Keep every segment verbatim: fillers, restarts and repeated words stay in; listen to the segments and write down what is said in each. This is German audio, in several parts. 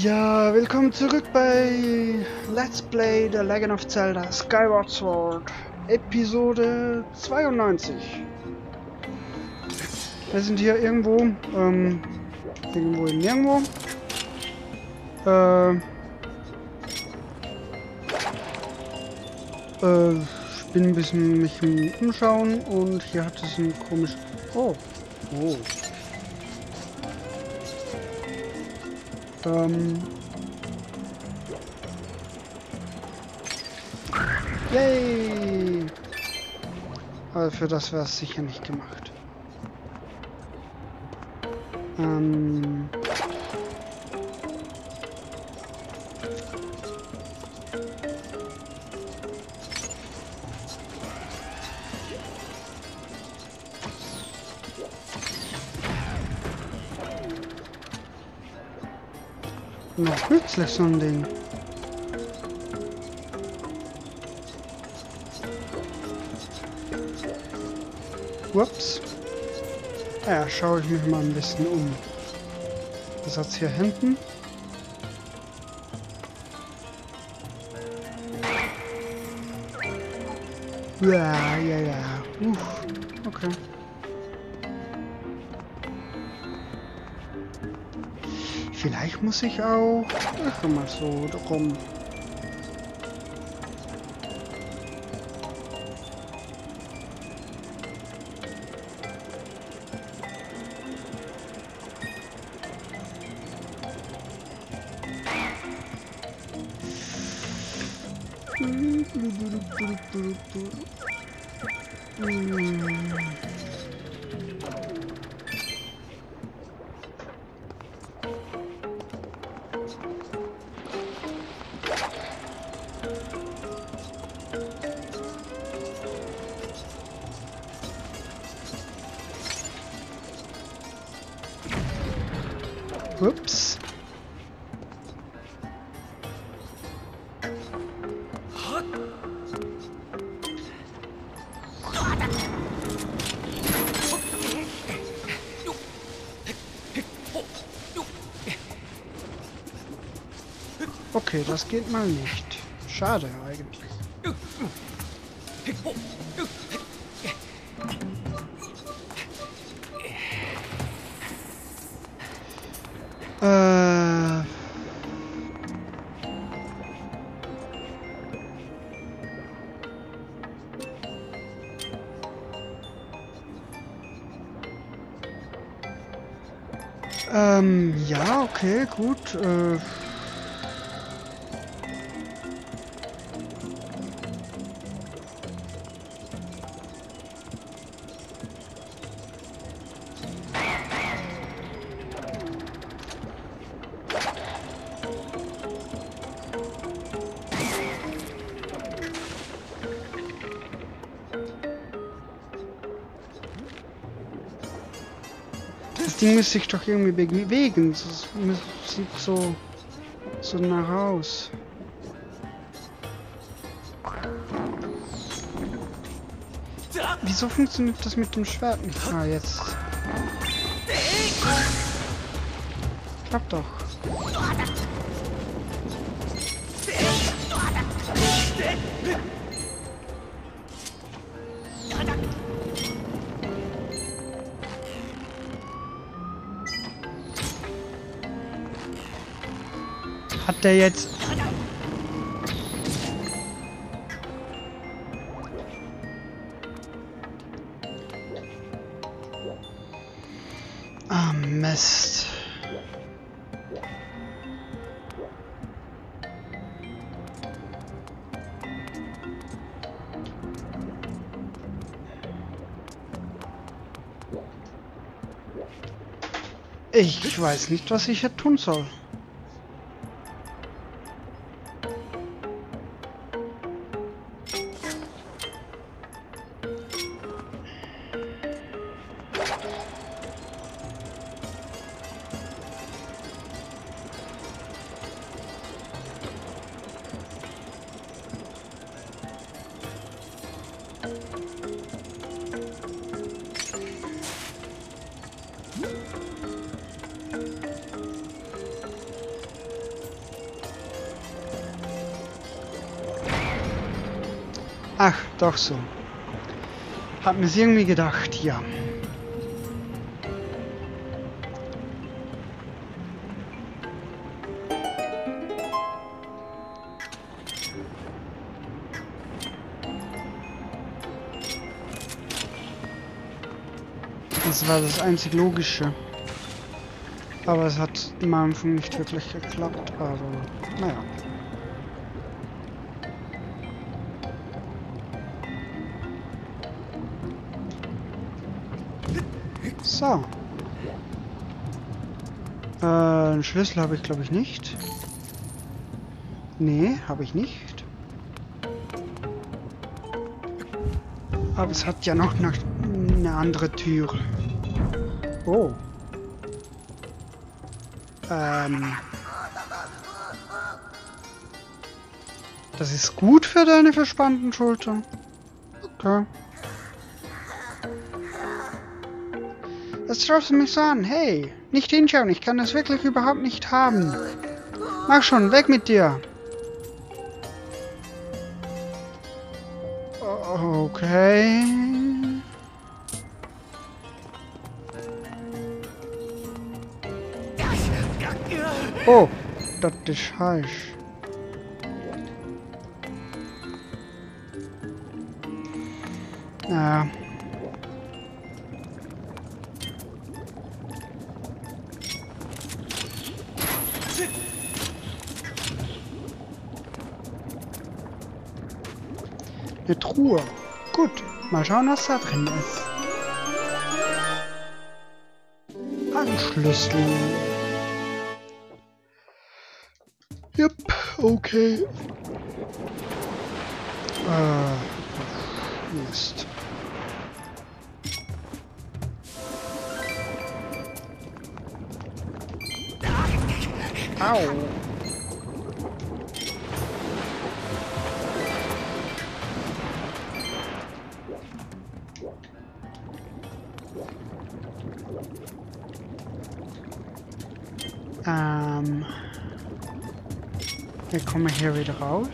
Ja, willkommen zurück bei Let's Play The Legend of Zelda Skyward Sword, Episode zweiundneunzig. Wir sind hier irgendwo, ähm, irgendwo in nirgendwo. Äh, äh, ich bin ein bisschen mich umschauen und hier hat es ein komisch... Oh, oh. Ähm... Yay! Aber für das wäre es sicher nicht gemacht. Ähm... Noch nützlich so ein Ding. Ups. Ja, schaue ich mich mal ein bisschen um. Was hat's hier hinten? Ja, ja, ja. Uff. Okay. Vielleicht muss ich auch einfach mal so rum. Ups. Okay, das geht mal nicht. Schade eigentlich. Äh... Ähm, ja, okay, gut. Äh... Das Ding müsste sich doch irgendwie bewegen. Das sieht so, so nach aus. Wieso funktioniert das mit dem Schwert nicht? Ah, jetzt. Klappt doch. Hat der jetzt... Ah, Mist. Ich weiß nicht, was ich hier tun soll. Ach, doch so. Hab mir's irgendwie gedacht, ja. Das war das einzig Logische. Aber es hat am Anfang nicht wirklich geklappt, aber naja. So. Äh, einen Schlüssel habe ich glaube ich nicht. Nee, habe ich nicht. Aber es hat ja noch eine andere Tür. Oh. Ähm. Das ist gut für deine verspannten Schultern. Okay. Was schaust du mich so an? Hey, nicht hinschauen, ich kann das wirklich überhaupt nicht haben. Mach schon, weg mit dir. Okay. Oh, das ist falsch. Ja. Eine Truhe. Gut, mal schauen, was da drin ist. Ein Schlüssel. Yep, okay. Äh, Mist. Au. Ähm. Wir kommen hier wieder raus.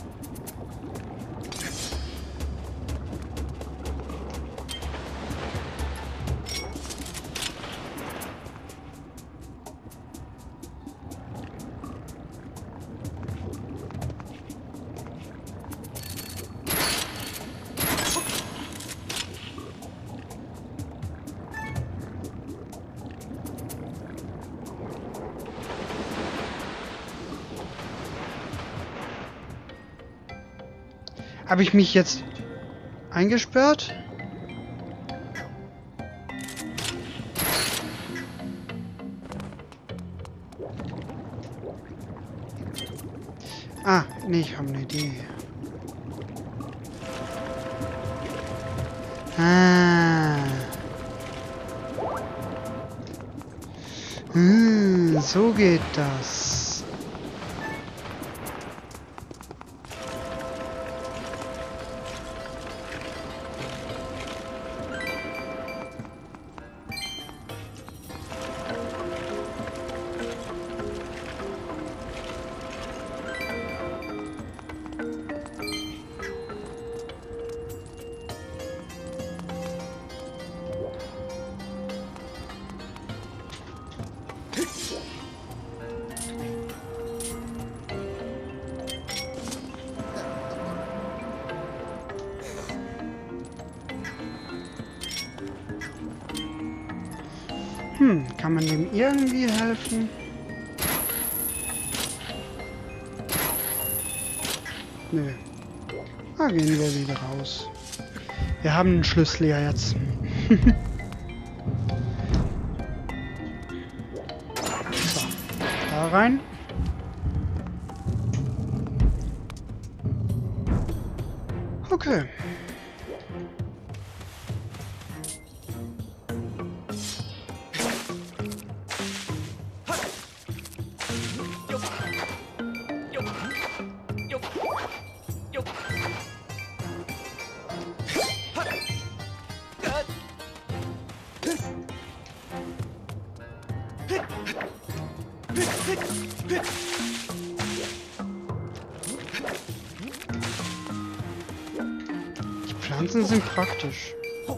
Habe ich mich jetzt eingesperrt? Ah, nee, ich habe eine Idee. Ah. Hm, so geht das. Hm, kann man dem irgendwie helfen? Nö. Ah, gehen wir wieder raus. Wir haben einen Schlüssel ja jetzt. So, da rein. Okay. Pflanzen sind praktisch.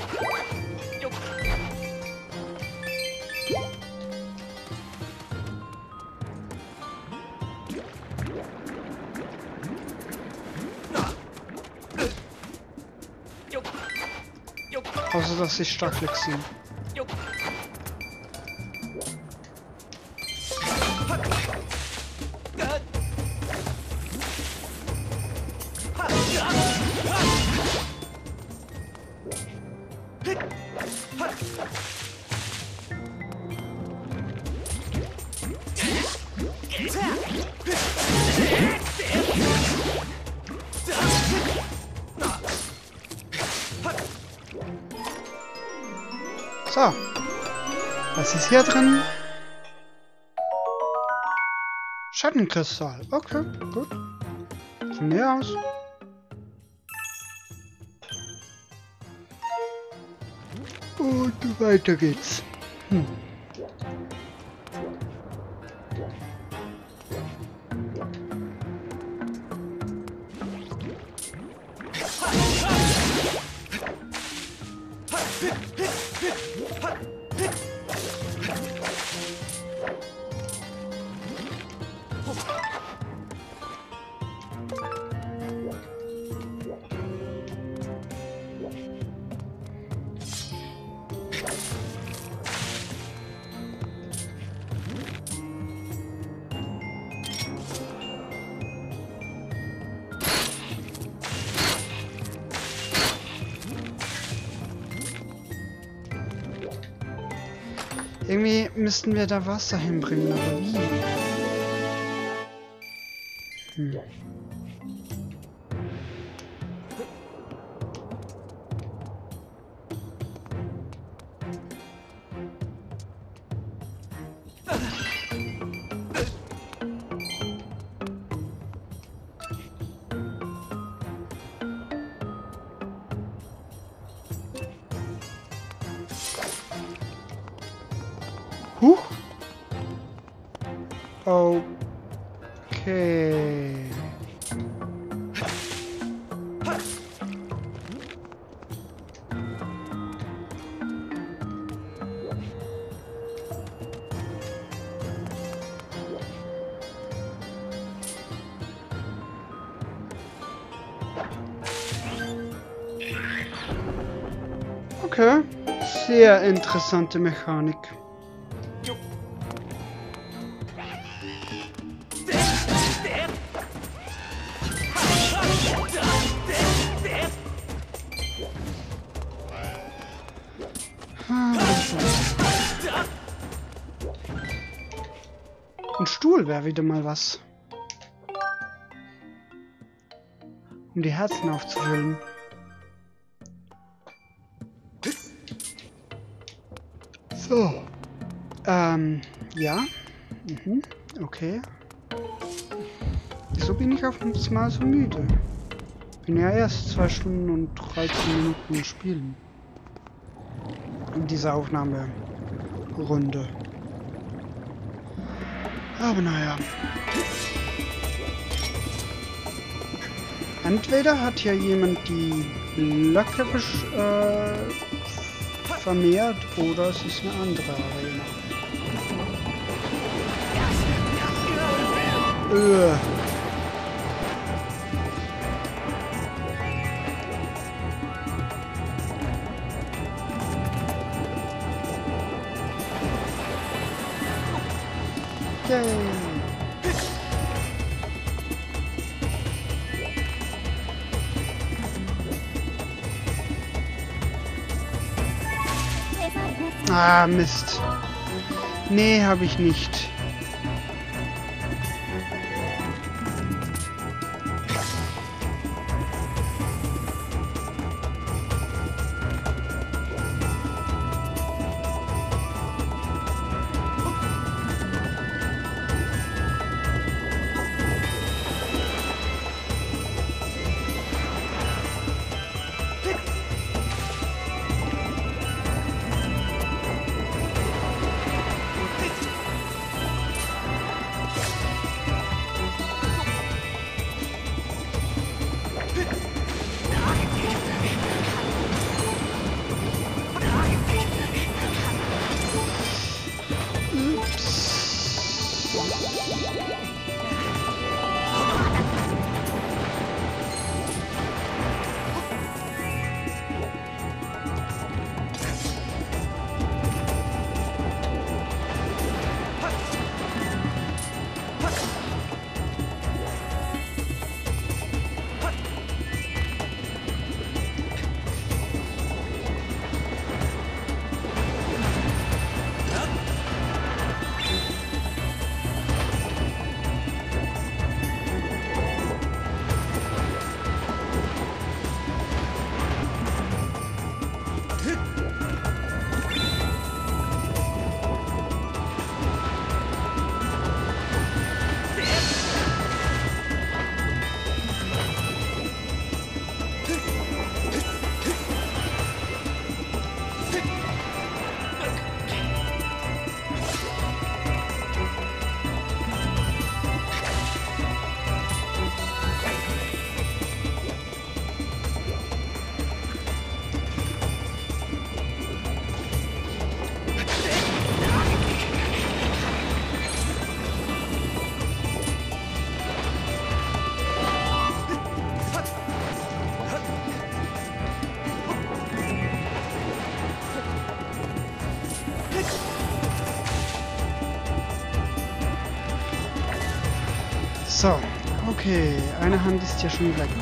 Außer dass sie stark flexibel sind. So, was ist hier drin? Schattenkristall. Okay, gut. Von mir aus. Und weiter geht's. Hm. Irgendwie müssten wir da Wasser hinbringen, aber wie? Hm. Huch. Okay. Okay. Sehr interessante Mechanik. Ein Stuhl wäre wieder mal was. Um die Herzen aufzufüllen. So. Ähm, ja. Mhm, okay. Wieso bin ich auf einmal so müde? Bin ja erst zwei Stunden und dreizehn Minuten spielen. In dieser Aufnahmerunde. Aber naja. Entweder hat ja jemand die Blöcke äh, vermehrt oder es ist eine andere Arena. Äh. Yay. Ah, Mist. Nee, habe ich nicht. So, okay, eine Hand ist ja schon weg.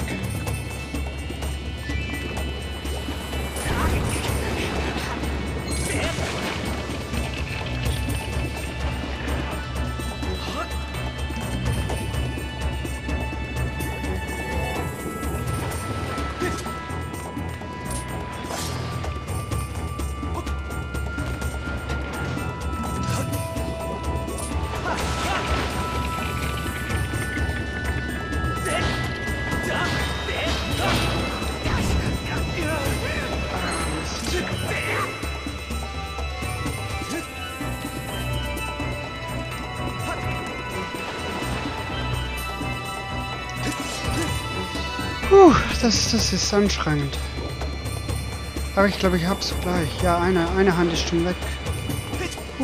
Puh, das, das ist anstrengend. Aber ich glaube, ich hab's gleich. Ja, eine, eine Hand ist schon weg. Puh.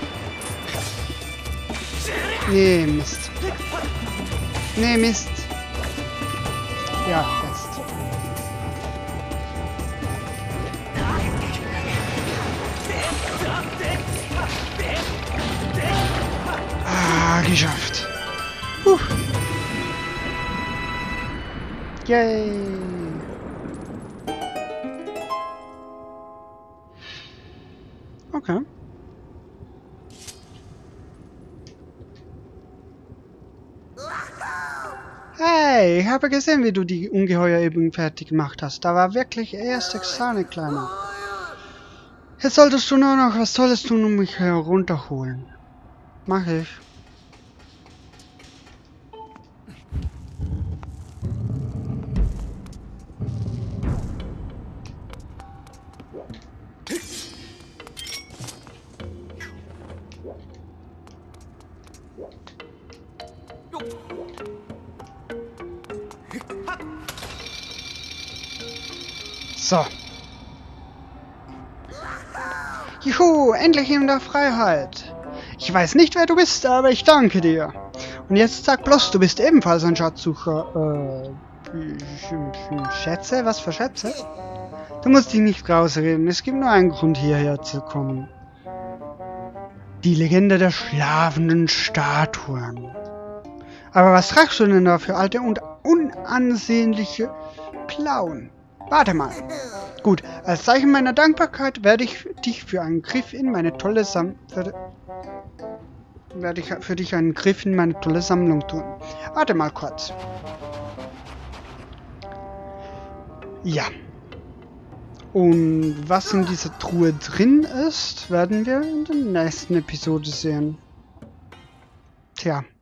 Nee, Mist. Nee, Mist. Ja, jetzt. Ah, geschafft. Puh. Yay! Okay. Hey, ich habe gesehen, wie du die Ungeheuerübung fertig gemacht hast. Da war wirklich erste Sahne, Kleiner. Jetzt solltest du nur noch was Tolles tun, um mich herunterholen. Mach ich. So. Juhu, endlich in der Freiheit. Ich weiß nicht, wer du bist, aber ich danke dir. Und jetzt sag bloß, du bist ebenfalls ein Schatzsucher. Äh, Schätze? Was für Schätze? Du musst dich nicht rausreden, es gibt nur einen Grund, hierher zu kommen. Die Legende der schlafenden Statuen. Aber was tragst du denn da für alte und unansehnliche Klauen? Warte mal. Gut, als Zeichen meiner Dankbarkeit werde ich dich für einen Griff in meine tolle Sammlung werde ich für dich einen Griff in meine tolle Sammlung tun. Warte mal kurz. Ja. Und was in dieser Truhe drin ist, werden wir in der nächsten Episode sehen. Tja.